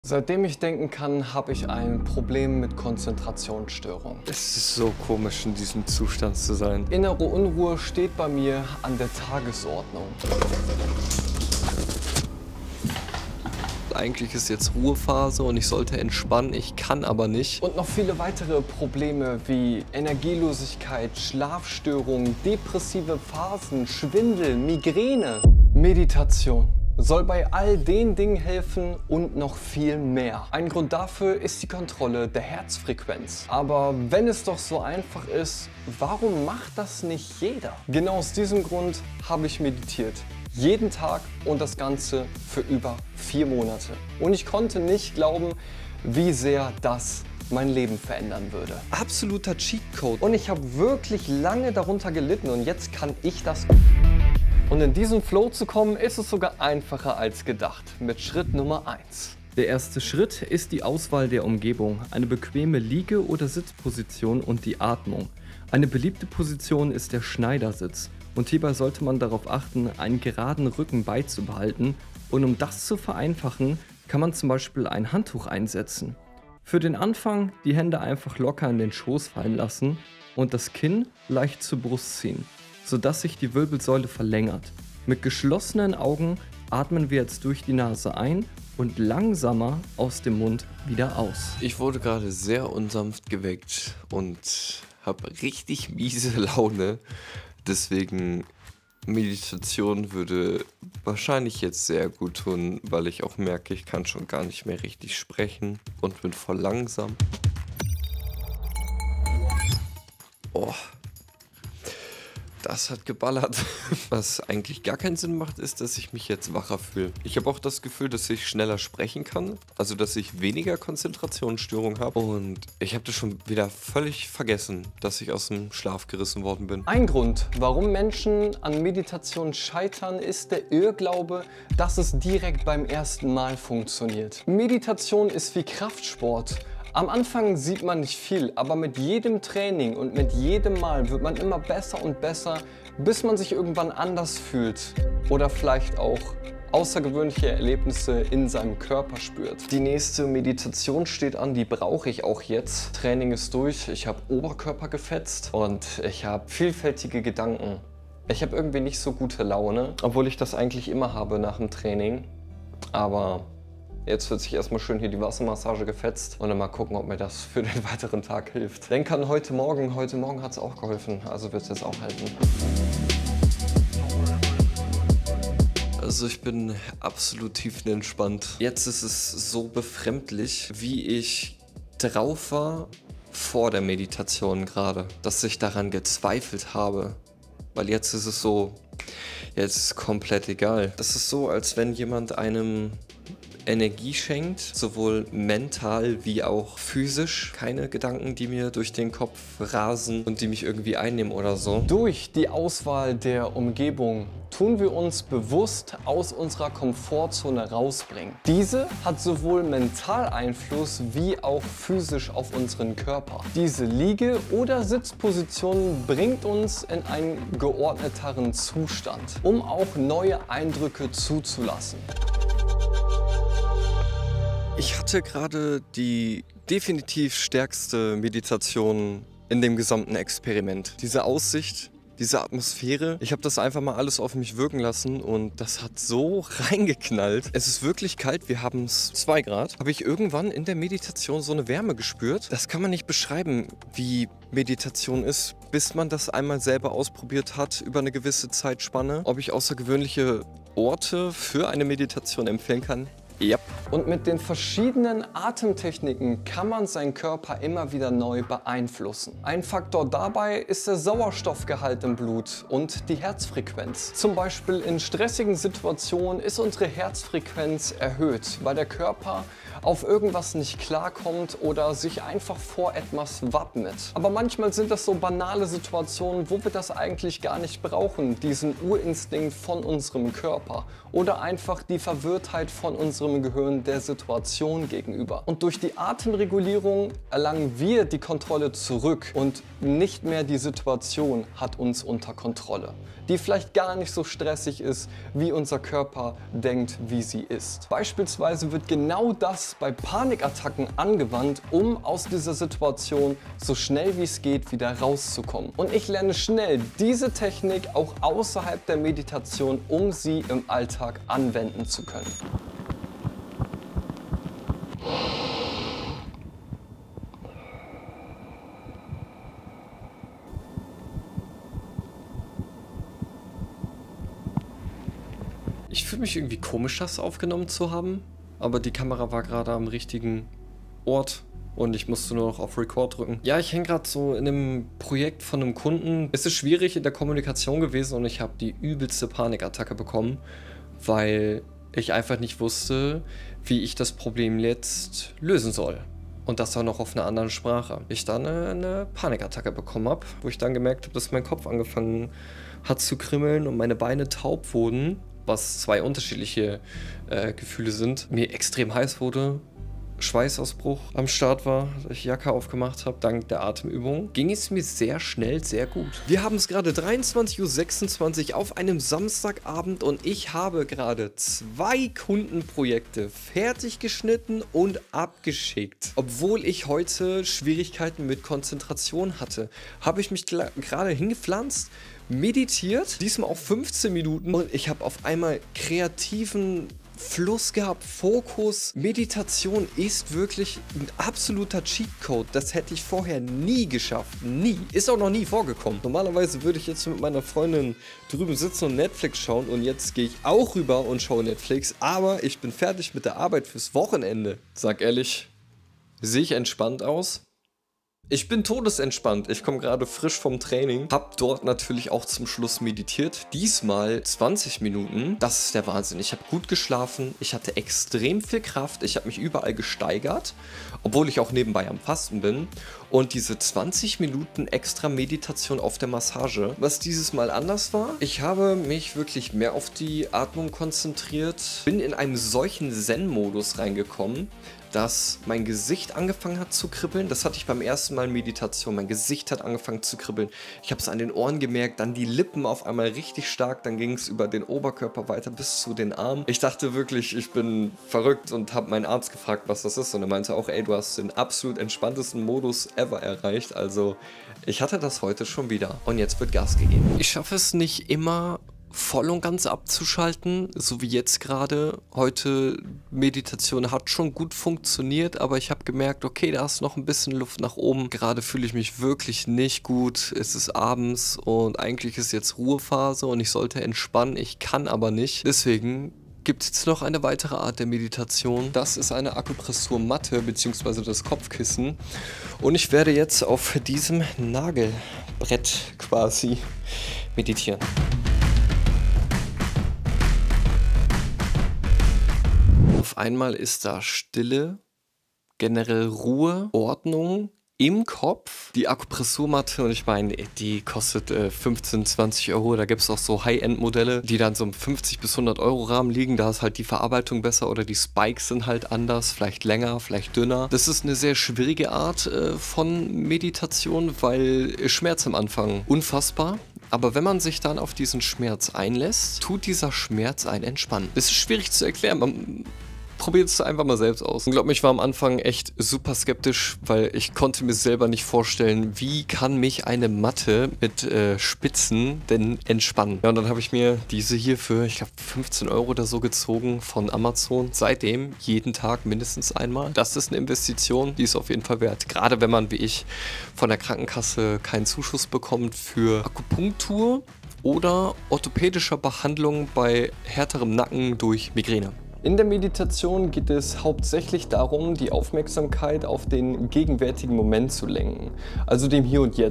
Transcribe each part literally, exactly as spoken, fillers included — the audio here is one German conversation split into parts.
Seitdem ich denken kann, habe ich ein Problem mit Konzentrationsstörung. Es ist so komisch, in diesem Zustand zu sein. Innere Unruhe steht bei mir an der Tagesordnung. Eigentlich ist jetzt Ruhephase und ich sollte entspannen, ich kann aber nicht. Und noch viele weitere Probleme wie Energielosigkeit, Schlafstörungen, depressive Phasen, Schwindel, Migräne. Meditation soll bei all den Dingen helfen und noch viel mehr. Ein Grund dafür ist die Kontrolle der Herzfrequenz. Aber wenn es doch so einfach ist, warum macht das nicht jeder? Genau aus diesem Grund habe ich meditiert. Jeden Tag und das Ganze für über vier Monate. Und ich konnte nicht glauben, wie sehr das mein Leben verändern würde. Absoluter Cheatcode. Und ich habe wirklich lange darunter gelitten und jetzt kann ich das. Und in diesen Flow zu kommen, ist es sogar einfacher als gedacht. Mit Schritt Nummer eins. Der erste Schritt ist die Auswahl der Umgebung, eine bequeme Liege- oder Sitzposition und die Atmung. Eine beliebte Position ist der Schneidersitz und hierbei sollte man darauf achten, einen geraden Rücken beizubehalten, und um das zu vereinfachen, kann man zum Beispiel ein Handtuch einsetzen. Für den Anfang die Hände einfach locker in den Schoß fallen lassen und das Kinn leicht zur Brust ziehen, sodass sich die Wirbelsäule verlängert. Mit geschlossenen Augen atmen wir jetzt durch die Nase ein und langsamer aus dem Mund wieder aus. Ich wurde gerade sehr unsanft geweckt und habe richtig miese Laune. Deswegen Meditation würde wahrscheinlich jetzt sehr gut tun, weil ich auch merke, ich kann schon gar nicht mehr richtig sprechen und bin voll langsam. Oh. Das hat geballert. Was eigentlich gar keinen Sinn macht, ist, dass ich mich jetzt wacher fühle. Ich habe auch das Gefühl, dass ich schneller sprechen kann. Also, dass ich weniger Konzentrationsstörung habe. Und ich habe das schon wieder völlig vergessen, dass ich aus dem Schlaf gerissen worden bin. Ein Grund, warum Menschen an Meditation scheitern, ist der Irrglaube, dass es direkt beim ersten Mal funktioniert. Meditation ist wie Kraftsport. Am Anfang sieht man nicht viel, aber mit jedem Training und mit jedem Mal wird man immer besser und besser, bis man sich irgendwann anders fühlt oder vielleicht auch außergewöhnliche Erlebnisse in seinem Körper spürt. Die nächste Meditation steht an, die brauche ich auch jetzt. Training ist durch, ich habe Oberkörper gefetzt und ich habe vielfältige Gedanken. Ich habe irgendwie nicht so gute Laune, obwohl ich das eigentlich immer habe nach dem Training, aber jetzt wird sich erstmal schön hier die Wassermassage gefetzt und dann mal gucken, ob mir das für den weiteren Tag hilft. Denk an heute Morgen. Heute Morgen hat es auch geholfen, also wird es jetzt auch halten. Also ich bin absolut tiefenentspannt. Jetzt ist es so befremdlich, wie ich drauf war vor der Meditation gerade, dass ich daran gezweifelt habe. Weil jetzt ist es so, jetzt ist es komplett egal. Das ist so, als wenn jemand einem Energie schenkt, sowohl mental wie auch physisch. Keine Gedanken, die mir durch den Kopf rasen und die mich irgendwie einnehmen oder so. Durch die Auswahl der Umgebung tun wir uns bewusst aus unserer Komfortzone rausbringen. Diese hat sowohl mental Einfluss wie auch physisch auf unseren Körper. Diese Liege- oder Sitzposition bringt uns in einen geordneteren Zustand, um auch neue Eindrücke zuzulassen. Ich hatte gerade die definitiv stärkste Meditation in dem gesamten Experiment. Diese Aussicht, diese Atmosphäre, ich habe das einfach mal alles auf mich wirken lassen und das hat so reingeknallt. Es ist wirklich kalt, wir haben es zwei Grad. Habe ich irgendwann in der Meditation so eine Wärme gespürt. Das kann man nicht beschreiben, wie Meditation ist, bis man das einmal selber ausprobiert hat über eine gewisse Zeitspanne. Ob ich außergewöhnliche Orte für eine Meditation empfehlen kann? Ja. Und mit den verschiedenen Atemtechniken kann man seinen Körper immer wieder neu beeinflussen. Ein Faktor dabei ist der Sauerstoffgehalt im Blut und die Herzfrequenz. Zum Beispiel in stressigen Situationen ist unsere Herzfrequenz erhöht, weil der Körper auf irgendwas nicht klarkommt oder sich einfach vor etwas wappnet. Aber manchmal sind das so banale Situationen, wo wir das eigentlich gar nicht brauchen, diesen Urinstinkt von unserem Körper oder einfach die Verwirrtheit von unserem autonome Gehirn der Situation gegenüber. Und durch die Atemregulierung erlangen wir die Kontrolle zurück und nicht mehr die Situation hat uns unter Kontrolle, die vielleicht gar nicht so stressig ist, wie unser Körper denkt, wie sie ist. Beispielsweise wird genau das bei Panikattacken angewandt, um aus dieser Situation so schnell wie es geht wieder rauszukommen. Und ich lerne schnell diese Technik auch außerhalb der Meditation, um sie im Alltag anwenden zu können. Ich fühle mich irgendwie komisch, das aufgenommen zu haben, aber die Kamera war gerade am richtigen Ort und ich musste nur noch auf Record drücken. Ja, ich hänge gerade so in einem Projekt von einem Kunden. Es ist schwierig in der Kommunikation gewesen und ich habe die übelste Panikattacke bekommen, weil ich einfach nicht wusste, wie ich das Problem jetzt lösen soll. Und das auch noch auf einer anderen Sprache. Ich dann eine, eine Panikattacke bekommen habe, wo ich dann gemerkt habe, dass mein Kopf angefangen hat zu kribbeln und meine Beine taub wurden, was zwei unterschiedliche äh, Gefühle sind. Mir extrem heiß wurde, Schweißausbruch am Start war, dass ich Jacke aufgemacht habe. Dank der Atemübung ging es mir sehr schnell sehr gut. Wir haben es gerade dreiundzwanzig Uhr sechsundzwanzig auf einem Samstagabend und ich habe gerade zwei Kundenprojekte fertig geschnitten und abgeschickt. Obwohl ich heute Schwierigkeiten mit Konzentration hatte, habe ich mich gerade hingepflanzt, meditiert, diesmal auf fünfzehn Minuten und ich habe auf einmal kreativen Fluss gehabt, Fokus. Meditation ist wirklich ein absoluter Cheatcode. Das hätte ich vorher nie geschafft. Nie. Ist auch noch nie vorgekommen. Normalerweise würde ich jetzt mit meiner Freundin drüben sitzen und Netflix schauen und jetzt gehe ich auch rüber und schaue Netflix, aber ich bin fertig mit der Arbeit fürs Wochenende. Sag ehrlich, sehe ich entspannt aus? Ich bin todesentspannt. Ich komme gerade frisch vom Training. Hab dort natürlich auch zum Schluss meditiert. Diesmal zwanzig Minuten. Das ist der Wahnsinn. Ich habe gut geschlafen. Ich hatte extrem viel Kraft. Ich habe mich überall gesteigert, obwohl ich auch nebenbei am Fasten bin. Und diese zwanzig Minuten extra Meditation auf der Massage, was dieses Mal anders war. Ich habe mich wirklich mehr auf die Atmung konzentriert. Bin in einen solchen Zen-Modus reingekommen, dass mein Gesicht angefangen hat zu kribbeln. Das hatte ich beim ersten Mal Meditation. Mein Gesicht hat angefangen zu kribbeln. Ich habe es an den Ohren gemerkt, dann die Lippen auf einmal richtig stark. Dann ging es über den Oberkörper weiter bis zu den Armen. Ich dachte wirklich, ich bin verrückt und habe meinen Arzt gefragt, was das ist. Und er meinte auch, ey, du hast den absolut entspanntesten Modus ever erreicht. Also ich hatte das heute schon wieder. Und jetzt wird Gas gegeben. Ich schaffe es nicht immer voll und ganz abzuschalten, so wie jetzt gerade. Heute Meditation hat schon gut funktioniert, aber ich habe gemerkt, okay, da ist noch ein bisschen Luft nach oben. Gerade fühle ich mich wirklich nicht gut. Es ist abends und eigentlich ist jetzt Ruhephase und ich sollte entspannen. Ich kann aber nicht. Deswegen gibt es jetzt noch eine weitere Art der Meditation. Das ist eine Akupressurmatte bzw. das Kopfkissen. Und ich werde jetzt auf diesem Nagelbrett quasi meditieren. Auf einmal ist da Stille, generell Ruhe, Ordnung im Kopf. Die Akupressurmatte, und ich meine, die kostet äh, fünfzehn, zwanzig Euro. Da gibt es auch so High-End-Modelle, die dann so im fünfzig bis hundert Euro Rahmen liegen. Da ist halt die Verarbeitung besser oder die Spikes sind halt anders, vielleicht länger, vielleicht dünner. Das ist eine sehr schwierige Art äh, von Meditation, weil Schmerz am Anfang unfassbar. Aber wenn man sich dann auf diesen Schmerz einlässt, tut dieser Schmerz einen entspannen. Das ist schwierig zu erklären. Man probiert es einfach mal selbst aus. Und glaub mir, ich war am Anfang echt super skeptisch, weil ich konnte mir selber nicht vorstellen, wie kann mich eine Matte mit äh, Spitzen denn entspannen. Ja, und dann habe ich mir diese hier für, ich glaube, fünfzehn Euro oder so gezogen von Amazon. Seitdem jeden Tag mindestens einmal. Das ist eine Investition, die ist auf jeden Fall wert. Gerade wenn man, wie ich, von der Krankenkasse keinen Zuschuss bekommt für Akupunktur oder orthopädischer Behandlung bei härterem Nacken durch Migräne. In der Meditation geht es hauptsächlich darum, die Aufmerksamkeit auf den gegenwärtigen Moment zu lenken, also dem Hier und Jetzt.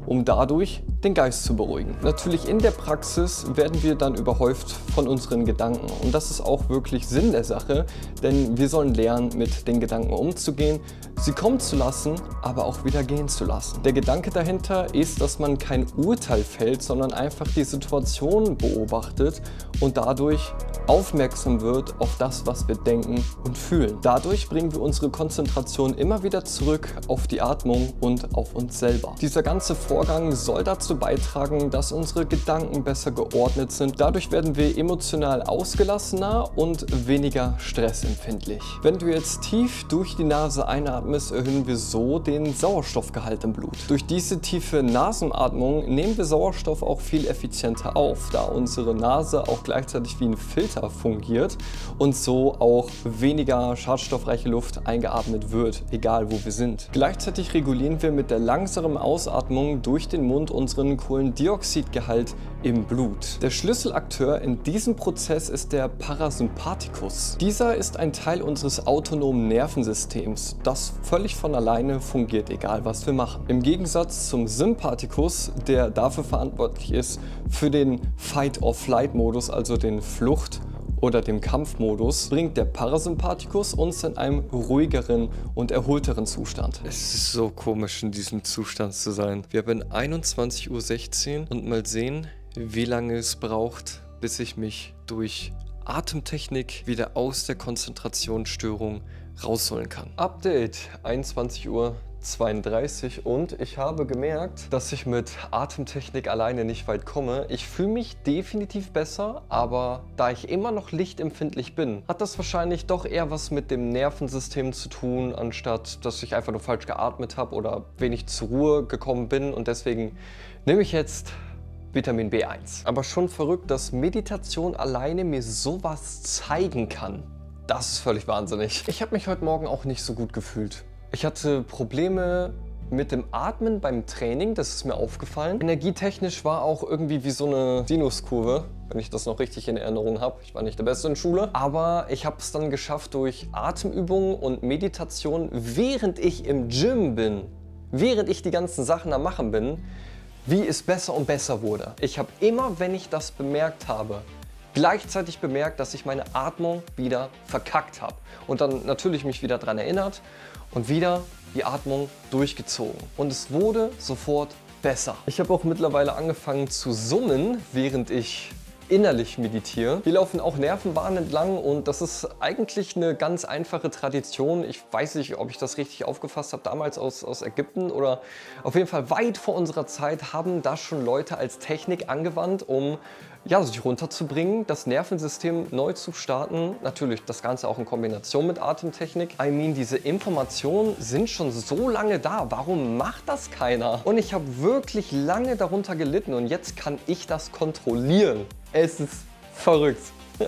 um dadurch den Geist zu beruhigen. Natürlich in der Praxis werden wir dann überhäuft von unseren Gedanken und das ist auch wirklich Sinn der Sache, denn wir sollen lernen, mit den Gedanken umzugehen, sie kommen zu lassen, aber auch wieder gehen zu lassen. Der Gedanke dahinter ist, dass man kein Urteil fällt, sondern einfach die Situation beobachtet und dadurch aufmerksam wird auf das, was wir denken und fühlen. Dadurch bringen wir unsere Konzentration immer wieder zurück auf die Atmung und auf uns selber. Dieser ganze Vorgang soll dazu beitragen, dass unsere Gedanken besser geordnet sind. Dadurch werden wir emotional ausgelassener und weniger stressempfindlich. Wenn du jetzt tief durch die Nase einatmest, erhöhen wir so den Sauerstoffgehalt im Blut. Durch diese tiefe Nasenatmung nehmen wir Sauerstoff auch viel effizienter auf, da unsere Nase auch gleichzeitig wie ein Filter fungiert und so auch weniger schadstoffreiche Luft eingeatmet wird, egal wo wir sind. Gleichzeitig regulieren wir mit der langsamen Ausatmung durch den Mund unseren Kohlendioxidgehalt im Blut. Der Schlüsselakteur in diesem Prozess ist der Parasympathikus. Dieser ist ein Teil unseres autonomen Nervensystems, das völlig von alleine fungiert, egal was wir machen. Im Gegensatz zum Sympathikus, der dafür verantwortlich ist für den Fight-or-Flight-Modus, also den Flucht- oder dem Kampfmodus, bringt der Parasympathikus uns in einem ruhigeren und erholteren Zustand. Es ist so komisch, in diesem Zustand zu sein. Wir haben einundzwanzig Uhr sechzehn und mal sehen, wie lange es braucht, bis ich mich durch Atemtechnik wieder aus der Konzentrationsstörung rausholen kann. Update einundzwanzig Uhr zweiunddreißig und ich habe gemerkt, dass ich mit Atemtechnik alleine nicht weit komme. Ich fühle mich definitiv besser, aber da ich immer noch lichtempfindlich bin, hat das wahrscheinlich doch eher was mit dem Nervensystem zu tun, anstatt dass ich einfach nur falsch geatmet habe oder wenig zur Ruhe gekommen bin und deswegen nehme ich jetzt Vitamin B eins. Aber schon verrückt, dass Meditation alleine mir sowas zeigen kann. Das ist völlig wahnsinnig. Ich habe mich heute Morgen auch nicht so gut gefühlt. Ich hatte Probleme mit dem Atmen beim Training, das ist mir aufgefallen. Energietechnisch war auch irgendwie wie so eine Sinuskurve, wenn ich das noch richtig in Erinnerung habe. Ich war nicht der Beste in Schule, aber ich habe es dann geschafft durch Atemübungen und Meditation, während ich im Gym bin, während ich die ganzen Sachen am Machen bin, wie es besser und besser wurde. Ich habe immer, wenn ich das bemerkt habe, gleichzeitig bemerkt, dass ich meine Atmung wieder verkackt habe. Und dann natürlich mich wieder daran erinnert und wieder die Atmung durchgezogen. Und es wurde sofort besser. Ich habe auch mittlerweile angefangen zu summen, während ich innerlich meditiere. Hier laufen auch Nervenbahnen entlang und das ist eigentlich eine ganz einfache Tradition. Ich weiß nicht, ob ich das richtig aufgefasst habe, damals aus, aus Ägypten oder auf jeden Fall weit vor unserer Zeit haben das schon Leute als Technik angewandt, um ja, sich runterzubringen, das Nervensystem neu zu starten. Natürlich das Ganze auch in Kombination mit Atemtechnik. I mean, diese Informationen sind schon so lange da. Warum macht das keiner? Und ich habe wirklich lange darunter gelitten und jetzt kann ich das kontrollieren. Es ist verrückt.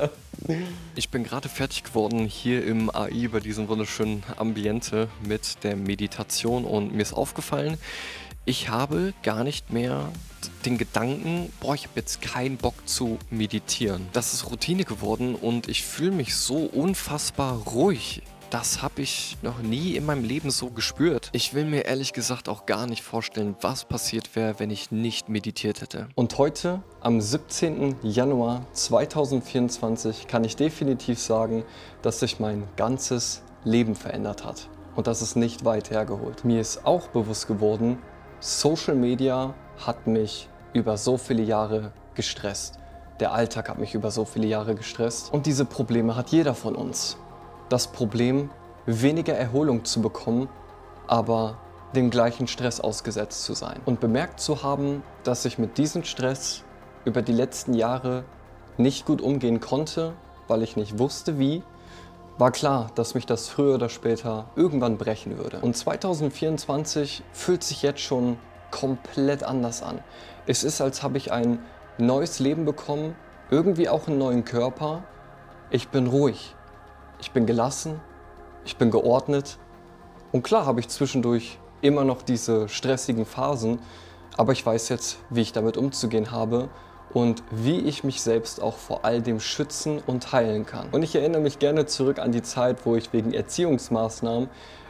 Ich bin gerade fertig geworden hier im A I bei diesem wunderschönen Ambiente mit der Meditation und mir ist aufgefallen, ich habe gar nicht mehr den Gedanken, boah, ich habe jetzt keinen Bock zu meditieren. Das ist Routine geworden und ich fühle mich so unfassbar ruhig. Das habe ich noch nie in meinem Leben so gespürt. Ich will mir ehrlich gesagt auch gar nicht vorstellen, was passiert wäre, wenn ich nicht meditiert hätte. Und heute, am siebzehnten Januar zweitausendvierundzwanzig, kann ich definitiv sagen, dass sich mein ganzes Leben verändert hat. Und das ist nicht weit hergeholt. Mir ist auch bewusst geworden, Social Media hat mich über so viele Jahre gestresst. Der Alltag hat mich über so viele Jahre gestresst. Und diese Probleme hat jeder von uns. Das Problem, weniger Erholung zu bekommen, aber dem gleichen Stress ausgesetzt zu sein. Und bemerkt zu haben, dass ich mit diesem Stress über die letzten Jahre nicht gut umgehen konnte, weil ich nicht wusste wie, war klar, dass mich das früher oder später irgendwann brechen würde. Und zweitausendvierundzwanzig fühlt sich jetzt schon komplett anders an. Es ist, als habe ich ein neues Leben bekommen, irgendwie auch einen neuen Körper. Ich bin ruhig, ich bin gelassen, ich bin geordnet. Und klar habe ich zwischendurch immer noch diese stressigen Phasen, aber ich weiß jetzt, wie ich damit umzugehen habe und wie ich mich selbst auch vor all dem schützen und heilen kann. Und ich erinnere mich gerne zurück an die Zeit, wo ich wegen Erziehungsmaßnahmen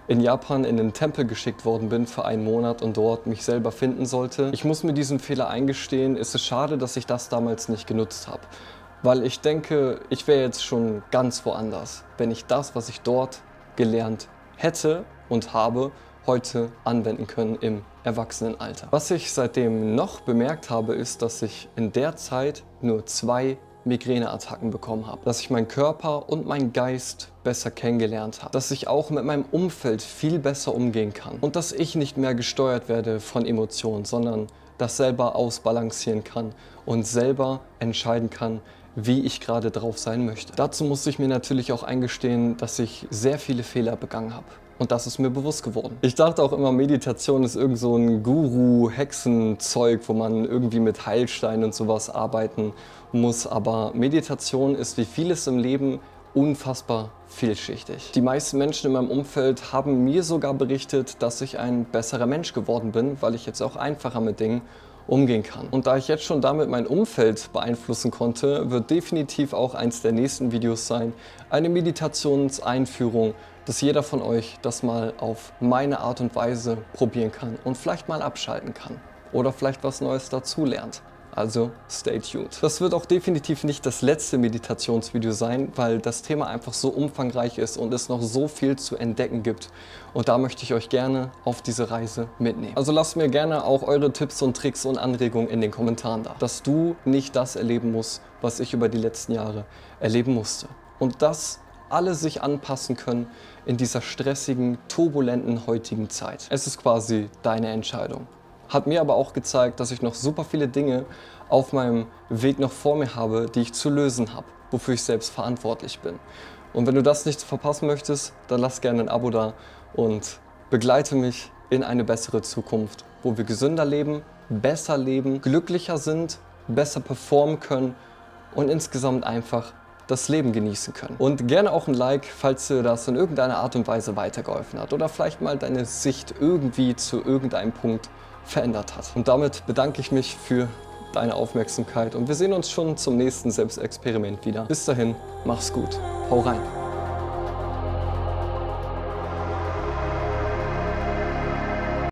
in Japan in den Tempel geschickt worden bin für einen Monat und dort mich selber finden sollte. Ich muss mir diesen Fehler eingestehen, es ist schade, dass ich das damals nicht genutzt habe. Weil ich denke, ich wäre jetzt schon ganz woanders, wenn ich das, was ich dort gelernt hätte und habe, heute anwenden können im Erwachsenenalter. Was ich seitdem noch bemerkt habe, ist, dass ich in der Zeit nur zwei Migräneattacken bekommen habe, dass ich meinen Körper und meinen Geist besser kennengelernt habe, dass ich auch mit meinem Umfeld viel besser umgehen kann und dass ich nicht mehr gesteuert werde von Emotionen, sondern das selber ausbalancieren kann und selber entscheiden kann, wie ich gerade drauf sein möchte. Dazu muss ich mir natürlich auch eingestehen, dass ich sehr viele Fehler begangen habe. Und das ist mir bewusst geworden. Ich dachte auch immer, Meditation ist irgend so ein Guru-Hexenzeug, wo man irgendwie mit Heilsteinen und sowas arbeiten muss. Aber Meditation ist wie vieles im Leben unfassbar vielschichtig. Die meisten Menschen in meinem Umfeld haben mir sogar berichtet, dass ich ein besserer Mensch geworden bin, weil ich jetzt auch einfacher mit Dingen umgehen kann. Und da ich jetzt schon damit mein Umfeld beeinflussen konnte, wird definitiv auch eins der nächsten Videos sein, eine Meditationseinführung, dass jeder von euch das mal auf meine Art und Weise probieren kann und vielleicht mal abschalten kann oder vielleicht was Neues dazu lernt. Also stay tuned. Das wird auch definitiv nicht das letzte Meditationsvideo sein, weil das Thema einfach so umfangreich ist und es noch so viel zu entdecken gibt. Und da möchte ich euch gerne auf diese Reise mitnehmen. Also lasst mir gerne auch eure Tipps und Tricks und Anregungen in den Kommentaren da, dass du nicht das erleben musst, was ich über die letzten Jahre erleben musste. Und dass alle sich anpassen können in dieser stressigen, turbulenten heutigen Zeit. Es ist quasi deine Entscheidung. Hat mir aber auch gezeigt, dass ich noch super viele Dinge auf meinem Weg noch vor mir habe, die ich zu lösen habe, wofür ich selbst verantwortlich bin. Und wenn du das nicht verpassen möchtest, dann lass gerne ein Abo da und begleite mich in eine bessere Zukunft, wo wir gesünder leben, besser leben, glücklicher sind, besser performen können und insgesamt einfach das Leben genießen können. Und gerne auch ein Like, falls dir das in irgendeiner Art und Weise weitergeholfen hat oder vielleicht mal deine Sicht irgendwie zu irgendeinem Punkt verändert hat. Und damit bedanke ich mich für deine Aufmerksamkeit und wir sehen uns schon zum nächsten Selbstexperiment wieder. Bis dahin, mach's gut, hau rein!